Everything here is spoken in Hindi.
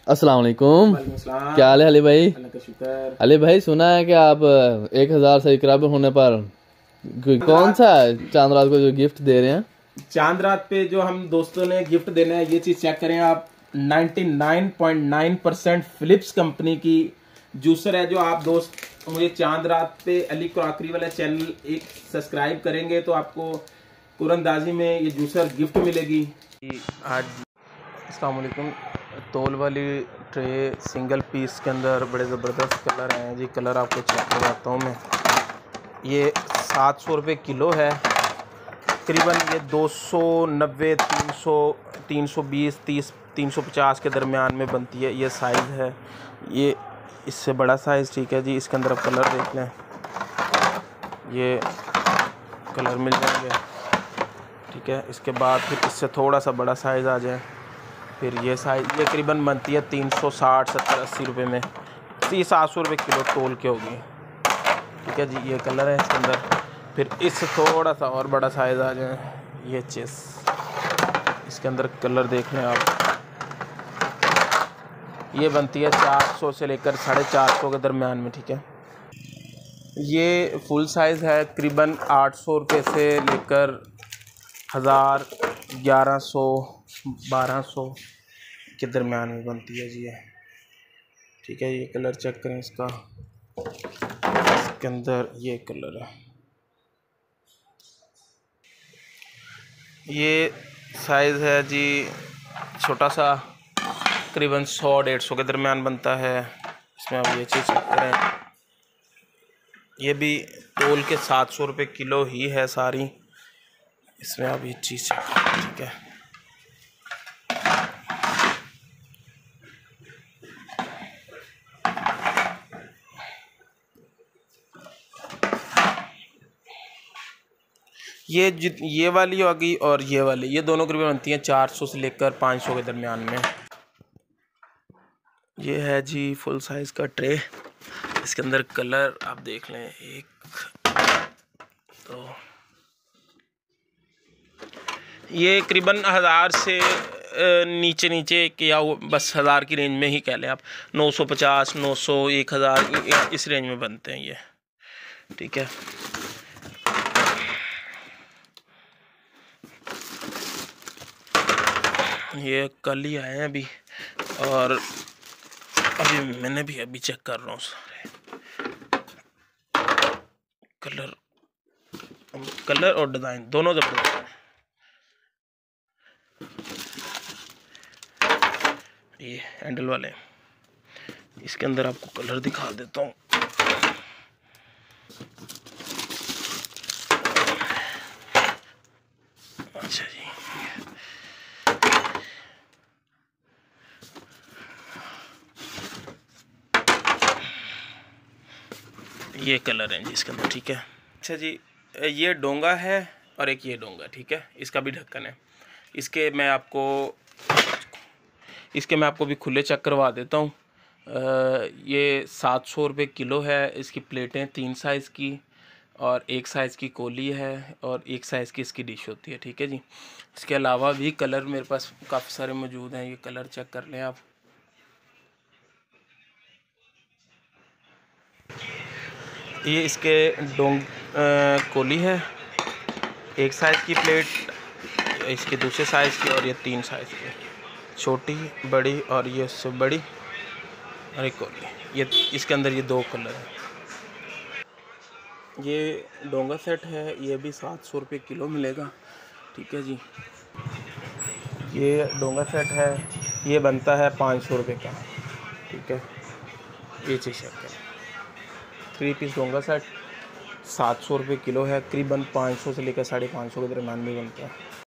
अस्सलाम वालेकुम। क्या हाल है अली भाई? अल्लाह का शुक्र। अली भाई सुना है कि आप 1000 सब्सक्राइबर होने पर कौन सा चांद रात को जो गिफ्ट दे रहे हैं? चांद रात पे जो हम दोस्तों ने गिफ्ट देना है, ये चीज चेक करें आप। 99.9% फिलिप्स कंपनी की जूसर है। जो आप दोस्त मुझे चांद रात पे अली क्रॉकरी वाला चैनल एक सब्सक्राइब करेंगे तो आपको कुरंदाजी में ये जूसर गिफ्ट मिलेगी। आज अस्सलाम वालेकुम। तोल वाली ट्रे सिंगल पीस के अंदर बड़े ज़बरदस्त कलर हैं जी। कलर आपको चेक करवाता हूँ मैं। ये 700 रुपये किलो है। तकरीबन ये 290, 300, 320, 30, 350 के दरमियान में बनती है। ये साइज़ है, ये इससे बड़ा साइज़, ठीक है जी। इसके अंदर आप कलर देख लें, ये कलर मिल जाएंगे, ठीक है। इसके बाद फिर इससे थोड़ा सा बड़ा साइज़ आ जाए, फिर ये साइज़, ये तकरीबन बनती है 360, 70, 80 रुपये में। 700 रुपये किलो तोल के होगी, ठीक है जी। ये कलर है इसके अंदर। फिर इससे थोड़ा सा और बड़ा साइज़ आ जाए, ये चेस, इसके अंदर कलर देख लें आप। ये बनती है 400 से लेकर 450 के दरमियान में, ठीक है। ये फुल साइज़ है, तकरीबन 800 रुपये से लेकर 1000, 1100, 1200 के दरमियान में बनती है जी ये, ठीक है। ये कलर चेक करें इसका, इसके अंदर ये कलर है। ये साइज़ है जी छोटा सा, तकरीबन 100-150 के दरमियान बनता है। इसमें आप ये चीज़ चेक करें, ये भी तोल के 700 रुपये किलो ही है सारी। इसमें आप ये चीज़ चेक करें, ठीक है। ये वाली होगी और ये वाली, ये दोनों करीबन बनती हैं 400 से लेकर 500 के दरमियान में। ये है जी फुल साइज़ का ट्रे। इसके अंदर कलर आप देख लें, एक तो ये करीबन 1000 से नीचे नीचे या बस 1000 की रेंज में ही कह लें आप। 950, 900, 1000 इस रेंज में बनते हैं ये, ठीक है। ये कल ही आए हैं अभी, और अभी मैंने भी अभी चेक कर रहा हूँ सारे कलर और डिज़ाइन दोनों ज़बरदस्त हैं। ये हैंडल वाले, इसके अंदर आपको कलर दिखा देता हूँ। अच्छा जी, ये कलर है जी इसके अंदर, ठीक है। अच्छा जी, ये डोंगा है और एक ये डोंगा, ठीक है। इसका भी ढक्कन है। इसके मैं आपको भी खुले चेक करवा देता हूँ। ये 700 रुपये किलो है। इसकी प्लेटें 3 साइज़ की और 1 साइज़ की कोली है और 1 साइज़ की इसकी डिश होती है, ठीक है जी। इसके अलावा भी कलर मेरे पास काफ़ी सारे मौजूद हैं। ये कलर चेक कर लें आप। ये इसके कोली है, 1 साइज़ की प्लेट, इसके दूसरे साइज़ की, और ये 3 साइज़ की, छोटी, बड़ी और ये उससे बड़ी, और एक कोली। ये इसके अंदर ये 2 कलर हैं। ये डोंगा सेट है, ये भी 700 रुपये किलो मिलेगा, ठीक है जी। ये डोंगा सेट है, ये बनता है 500 रुपये का, ठीक है। ये चीज़ चेक करें, 3 पीस डोंगा सेट 700 रुपये किलो है। करीबन 500 से लेकर 550 के दरम्यान में बनता है।